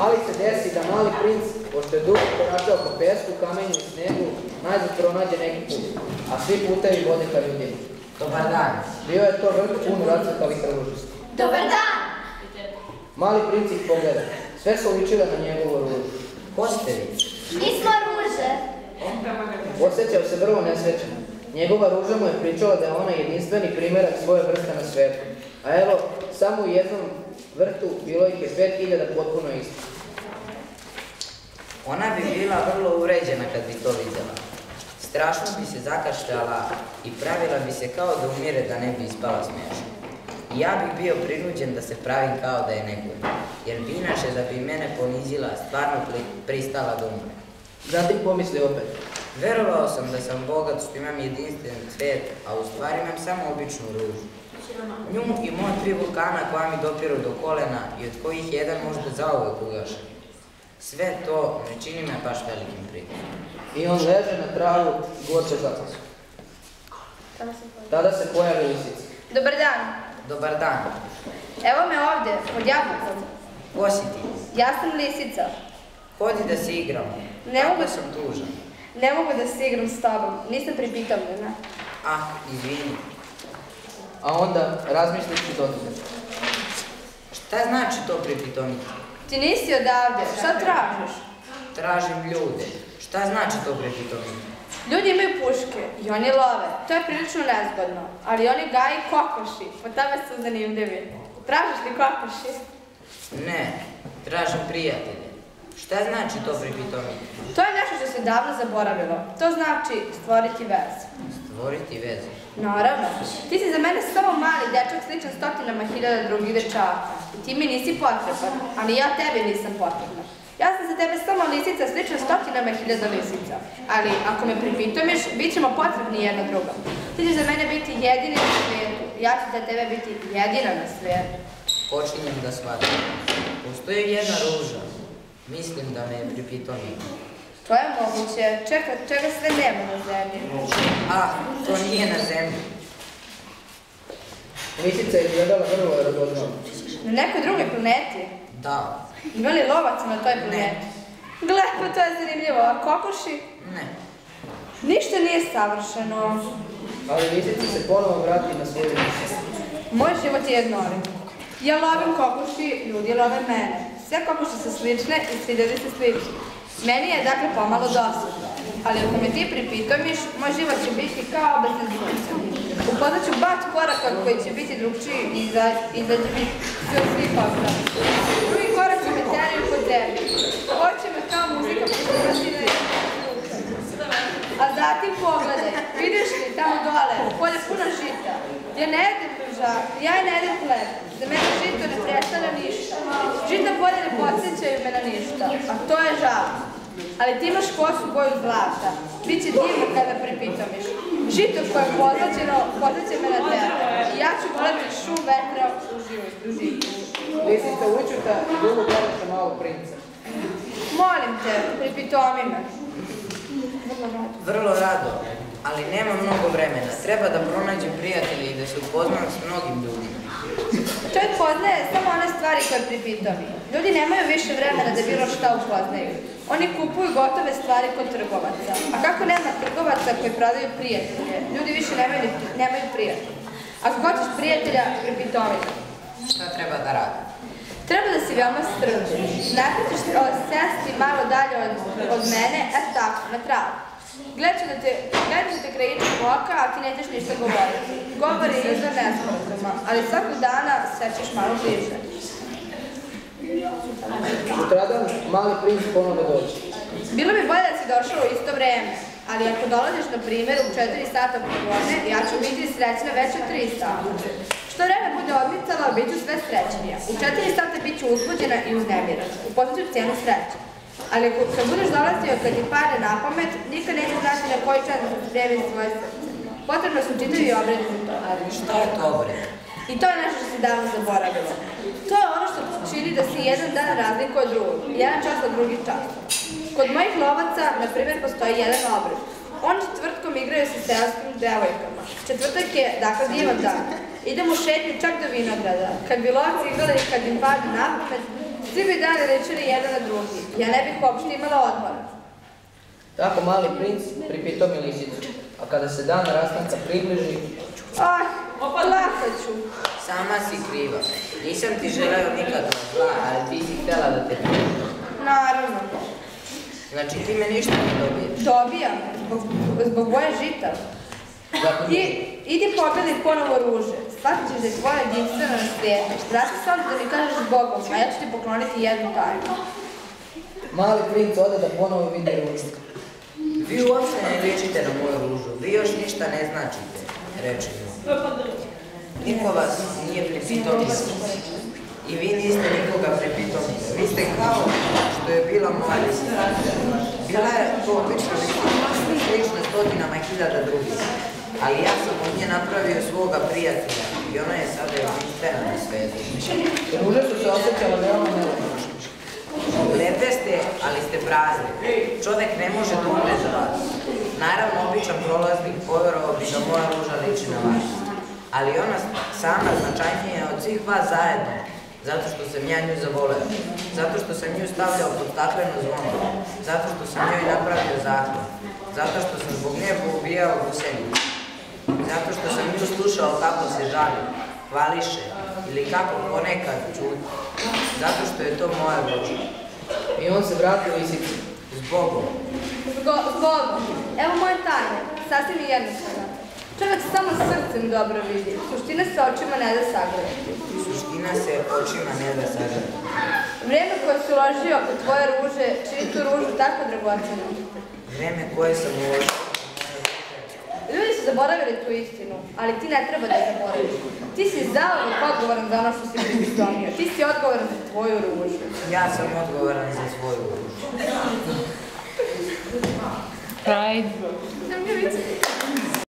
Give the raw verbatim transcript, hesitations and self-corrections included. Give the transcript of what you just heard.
Ali se desi da mali princ, pošto je dugo koračao po pesku, kamenju i snegu, najzad pronađe neki put, a svi putevi vode ka ljudima. Dobar dan. Bio je to vrt pun racvetalih ružica. Dobar dan! Mali princ ih pogleda. Sve su ličile na njegovu ružu. Ko ste vi? Mi smo ruže. Osjećao se vrlo nesrećan. Njegova ruža mu je pričala da je ona jedinstveni primjerak svoje vrste na svetu. A evo, samo u jednom vrtu bilo ih je pet hiljada potpuno isto. Ona bi bila vrlo uređena kad bi to vidjela. Strašno bi se zakašljala i pravila bi se kao da umire da ne bi ispala smiješna. I ja bih bio prinuđen da se pravim kao da je negujem, jer bi inače da bi mene ponizila stvarno pristala da umre. Zatim pomisli opet. Verovao sam da sam bogat što imam jedinstven cvet, a u stvari imam samo običnu ružu. Nju i moja tri vulkana koja mi dopiru do kolena i od kojih jedan možda zauvek ugašen. Sve to ne čini me baš velikim prigodom. I on leže na travu, gorče zapasu. Tada se pojavi lisica. Dobar dan. Dobar dan. Evo me ovdje, pod jabukom. Ko si ti? Ja sam lisica. Hodi da se igramo. Ne Kako mogu- sam tužan. Ne mogu da se igram s tobom. Nisam pripitomljena. Ah, izvini. A onda razmislići dodane. Šta znači to pripitomiti? Ti nisi odavde. Šta tražiš? Tražim ljude. Šta znači to pripitomiti? Ljudi imaju puške i oni love. To je prilično nezgodno. Ali oni gaji kokoši. Po tome su zanimljivi. Tražiš li kokoši? Ne, tražim prijatelje. Šta znači to pripitomiti? To je nešto što se davno zaboravilo. To znači stvoriti vezu. Stvoriti vezu. Naravno. Ti si za mene samo mali dečak sličan stotinama hiljada drugih dečaka. I ti mi nisi potreban, ali ja tebi nisam potrebna. Ja sam za tebe samo lisica slična stotinama hiljada lisica. Ali ako me pripitomiš, bit ćemo potrebni jedna drugom. Ti ćeš za mene biti jedini na svijetu. Ja ću za tebe biti jedina na svijetu. Počinjem da shvatim. Postoji jedna ruža. Mislim da me je pripitomio. To je moguće. Čeka, čega sve nema na zemlji. Ah, to nije na zemlji. Lisica je izgledala vrlo radoznala. Na nekoj drugoj planeti. Da. Ima li lovaca na toj planeti? Gle, pa to je zanimljivo. A kokoši? Ne. Ništa nije savršeno. Ali lisica se ponovo vrati na svoju listu. Moj život je jednolik. Ja lovim kokoši, ljudi love mene. Sve kokoši su slične i svi ljudi su slični. Meni je dakle pomalo dosadno. Ali ako me ti pripitomiš, moj život će biti kao obavezan sunca. Upoznat ću bat koraka koji će biti drugčiji i izađe mi sve od svih ostali. Drugi korak će me teraju pod zemlju. Ovo će me kao muzika poslušati na A zatim pogledaj, vidiš li tamo dole, polje puno žita. Ja ne jedem ža, ja ne jedem hleb. Za mene žito ne predstavlja ništa. Žita polje ne podsjećaju me na ništa, a to je žal. Ali ti imaš kosu boju zlata. Biće divno kada pripitomiš. Žito koje je pozlaćeno, pozlaće me na tebe. I ja ću voleti šum vetra u žitu. Lisica učuta i dugo gledaša malog princa. Molim te, pripitomi me. Vrlo rado, ali nema mnogo vremena. Treba da pronađem prijatelje i da se upoznam s mnogim ljudima. Čovjek poznaje samo one stvari koje pripitomi. Ljudi nemaju više vremena da bilo šta upoznaju. Oni kupuju gotove stvari kod trgovaca. A kako nema trgovaca koji prodaju prijatelje, ljudi više nemaju, nemaju prijatelja. Ako hoćeš prijatelja, pripitomi ga. Šta treba da radim? Treba da si veoma strpljiv. Najprije ćeš sesti malo dalje od, od mene, eto tako, na travu. Gledat ću da te, gledat ću te krajičkom oka, a ti nećeš ništa govoriti. Govor je izvan nesporazuma, ali svakog dana sećeš malo bliže. Sutradan mali princ ponovo dođe. Bilo bi bolje da si došao u isto vreme, ali ako dolaziš, na primjer, u četiri sata popodne, ja ću biti srećna već u tri sata. Što vreme bude odmicalo, bit ću sve srećnija. U četiri sata bit ću uzbuđena i uznemirana. Upoznat ću cijenu sreće. Ali kad budeš dolazio kad ti pade na pamet, nikad neće znati na koji čas da se spremi svoje srce. Potrebno su čitavi obredi za to. Šta je to obred? I to je nešto što si davno zaboravilo. To je ono što čini da si jedan dan razlikuje od drugog, jedan čas od drugih časa. Kod mojih lovaca, na primjer, postoji jedan obred. Oni četvrtkom igraju sa selskim devojkama. Četvrtak je, dakle, divan dan. Idemo u šetnju čak do vinograda. Kad bi lovci igrali, kad im pade na pamet, Svi bi dani ličili jedan na drugi. Ja ne bih uopšte imala odmora. Tako mali princ pripitao mi lisicu, a kada se dan rastanka približi... Ah, plakat ću. Sama si kriva. Nisam ti želeo nikad zla, ali ti si htjela da te prijeđem. Naravno. Znači ti me ništa ne dobiješ. Dobijam, zbog, zbog boje žita. Ti, idi pobedi ponovo ruže. Shvatit ćeš da je tvoja jedinstvena na svijetu. Vrati se ovdje da mi kažeš Bogom, a ja ću ti pokloniti jednu tajnu. Mali princ ode da ponovo vidi ružu. Vi uopšte ne ličite na moju ružu. Vi još ništa ne značite, reče mi. Niko vas nije pripitao ništa. I vi niste nikoga pripitao ništa. Vi ste kao što je bila moja lisica. Bila je to obična lisica, slična stotinama hiljada drugih. Ali ja sam od nje napravio svoga prijatelja i ona je sada jedinstvena na svetu. Ruže su se osjećale veoma nelepno. Lepe ste, ali ste prazni. Čovek ne može da umre za vas. Naravno, običan prolaznik povjerovao bi da moja ruža liči na vas. Ali ona sama značajnija je od svih vas zajedno. Zato što sam ja nju zavoleo. Zato što sam nju stavljao pod stakleno zvono. Zato što sam njoj napravio zakon. Zato što sam zbog nje poubijao gusenicu. Zato što sam nju slušao kako se žali, hvališe ili kako ponekad čuti. Zato što je to moja ruža. I on se vratio lisici. Zbogom. Zbogom. Evo moje tajne, sasvim je jednostavno. Čovjek samo srcem dobro vidi. Suština se očima ne da sagledati. Suština se očima ne da sagledati. Vrijeme koje si uložio oko tvoje ruže čini tu ružu tako dragocenom. Vreme koje sam uložio. Ljudi su zaboravili tu istinu, ali ti ne treba da je zaboraviš. Ti si zauvek odgovoran za ono što si pripistomio. Ti si odgovoran za tvoju ružu. Ja sam odgovoran za svoju ružu. Pride. Zemljovice.